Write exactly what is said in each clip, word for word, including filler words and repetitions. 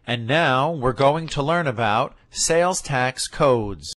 And now we're going to learn about sales tax codes.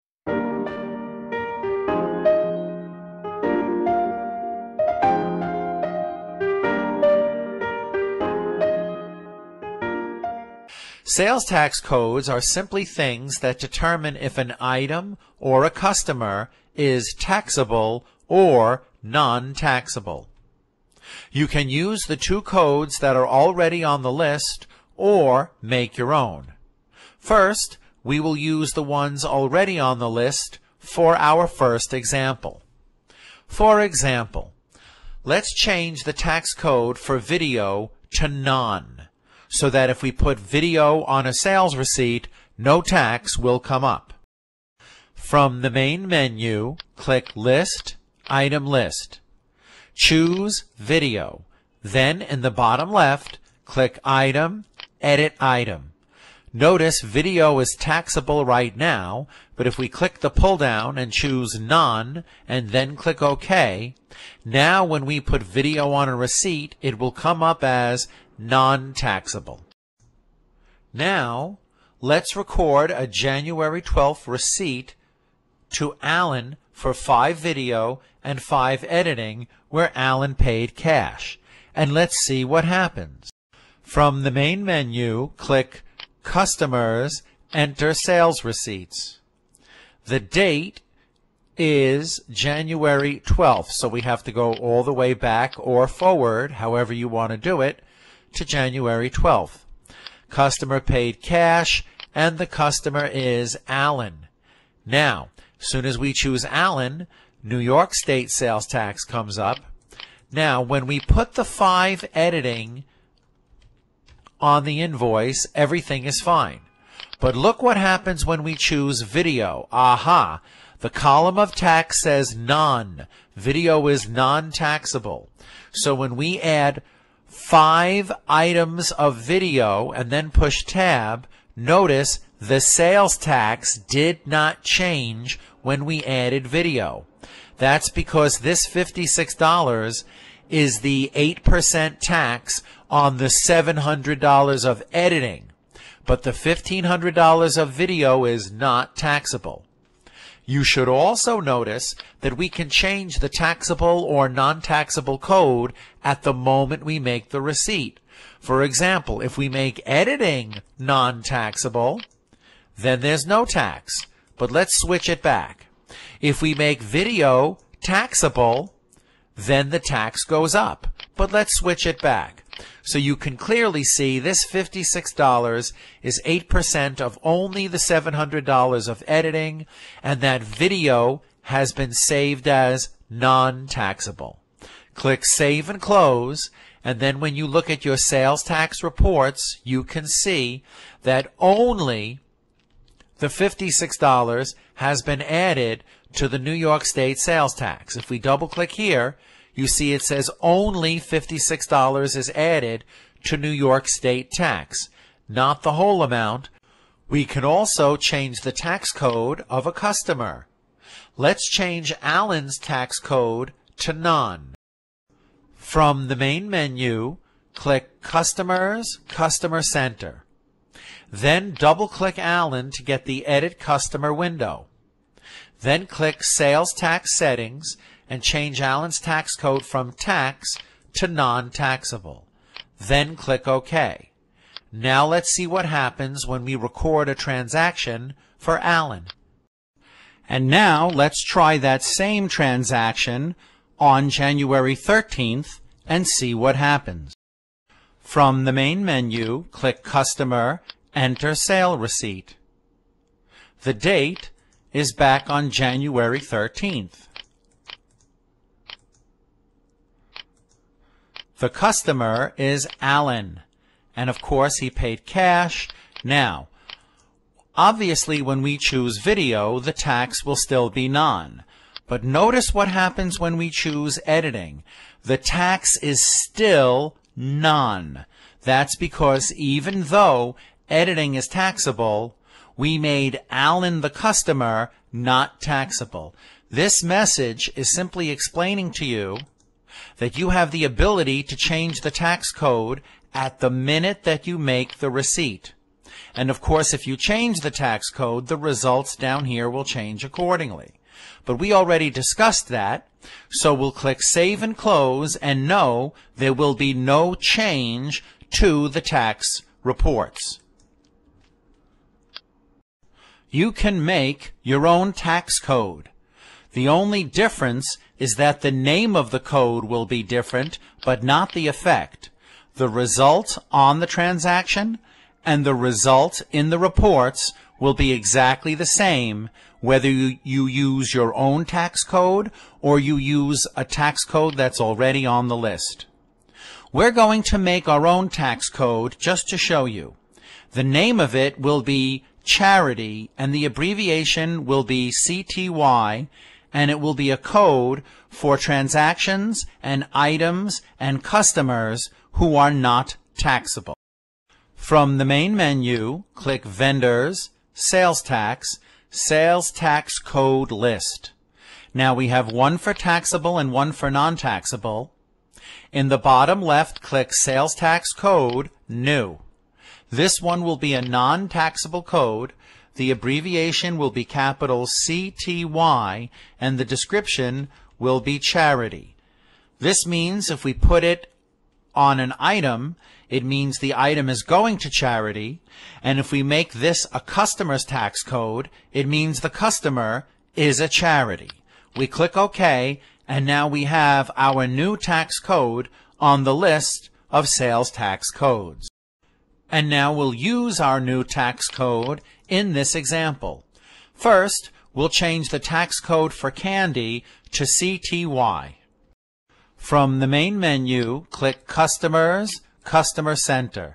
Sales tax codes are simply things that determine if an item or a customer is taxable or non-taxable. You can use the two codes that are already on the list or make your own. First, we will use the ones already on the list for our first example. For example, let's change the tax code for video to none, so that if we put video on a sales receipt, no tax will come up. From the main menu, click List, Item List. Choose Video. Then in the bottom left, click Item, Edit Item. Notice video is taxable right now, but if we click the pull down and choose None and then click OK, now when we put video on a receipt, it will come up as non-taxable. Now, let's record a January twelfth receipt to Alan for five video and five editing where Alan paid cash. And let's see what happens. From the main menu, click Customers, enter sales receipts. The date is January twelfth, so we have to go all the way back or forward, however you want to do it, to January twelfth. Customer paid cash, and the customer is Alan. Now, as soon as we choose Alan, New York State sales tax comes up. Now, when we put the five editing on the invoice, everything is fine. But look what happens when we choose video. Aha! The column of tax says none. Video is non-taxable. So when we add five items of video and then push tab, notice the sales tax did not change when we added video. That's because this fifty-six dollars is the eight percent tax on the seven hundred dollars of editing, but the fifteen hundred dollars of video is not taxable. You should also notice that we can change the taxable or non-taxable code at the moment we make the receipt. For example, if we make editing non-taxable, then there's no tax, but let's switch it back. If we make video taxable, then the tax goes up, but let's switch it back. So you can clearly see this fifty-six dollars is eight percent of only the seven hundred dollars of editing, and that video has been saved as non-taxable. Click Save and Close, and then when you look at your sales tax reports, you can see that only the fifty-six dollars has been added to the New York State sales tax. If we double click here, you see it says only fifty-six dollars is added to New York State tax, not the whole amount. We can also change the tax code of a customer. Let's change Alan's tax code to none. From the main menu, click Customers, Customer Center. Then double-click Alan to get the Edit Customer window. Then click Sales Tax Settings and change Alan's tax code from tax to non-taxable. Then click OK. Now let's see what happens when we record a transaction for Alan. And now let's try that same transaction on January thirteenth and see what happens. From the main menu, click Customer, enter Sale Receipt. The date is back on January thirteenth. The customer is Alan, and of course he paid cash. Now, obviously when we choose video, the tax will still be none. But notice what happens when we choose editing. The tax is still none. That's because even though editing is taxable, we made Alan the customer not taxable. This message is simply explaining to you that you have the ability to change the tax code at the minute that you make the receipt. And of course, if you change the tax code, the results down here will change accordingly. But we already discussed that, so we'll click Save and Close, and no, there will be no change to the tax reports. You can make your own tax code. The only difference is that the name of the code will be different, but not the effect. The result on the transaction and the result in the reports will be exactly the same, whether you, you use your own tax code or you use a tax code that's already on the list. We're going to make our own tax code just to show you. The name of it will be Charity, and the abbreviation will be C T Y, and it will be a code for transactions and items and customers who are not taxable. From the main menu, click Vendors, Sales Tax, Sales Tax Code List. Now we have one for taxable and one for non-taxable. In the bottom left, click Sales Tax Code, New. This one will be a non-taxable code. The abbreviation will be capital C T Y, and the description will be Charity. This means if we put it on an item, it means the item is going to charity, and if we make this a customer's tax code, it means the customer is a charity. We click OK, and now we have our new tax code on the list of sales tax codes. And now we'll use our new tax code in this example. First, we'll change the tax code for candy to C T Y. From the main menu, click Customers, Customer Center.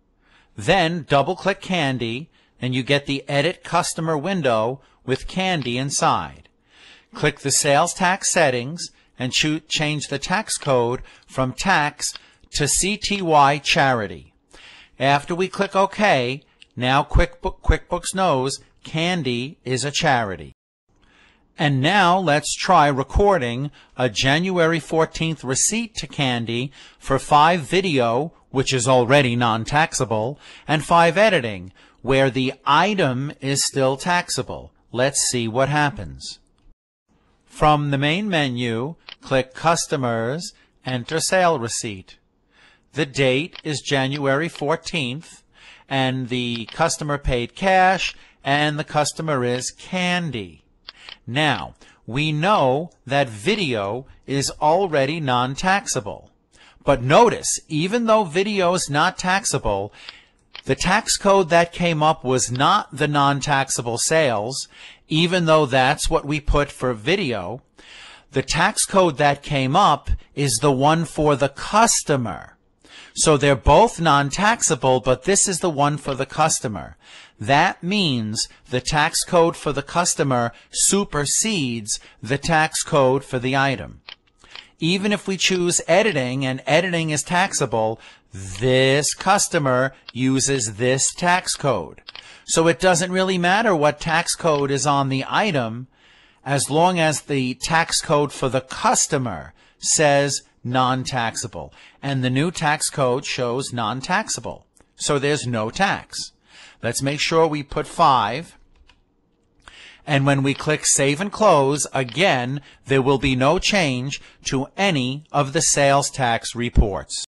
Then double-click Candy, and you get the Edit Customer window with Candy inside. Click the Sales Tax Settings and change the tax code from Tax to C T Y Charity. After we click OK, now QuickBook, QuickBooks knows Candy is a charity. And now let's try recording a January fourteenth receipt to Candy for five video, which is already non-taxable, and five editing, where the item is still taxable. Let's see what happens. From the main menu, click Customers, enter Sale Receipt. The date is January fourteenth, and the customer paid cash, and the customer is Candy. Now, we know that video is already non-taxable. But notice, even though video is not taxable, the tax code that came up was not the non-taxable sales, even though that's what we put for video. The tax code that came up is the one for the customer. So they're both non-taxable, but this is the one for the customer. That means the tax code for the customer supersedes the tax code for the item. Even if we choose editing and editing is taxable, this customer uses this tax code. So it doesn't really matter what tax code is on the item as long as the tax code for the customer says non-taxable. And the new tax code shows non-taxable. So there's no tax. Let's make sure we put five. And when we click Save and Close, again, there will be no change to any of the sales tax reports.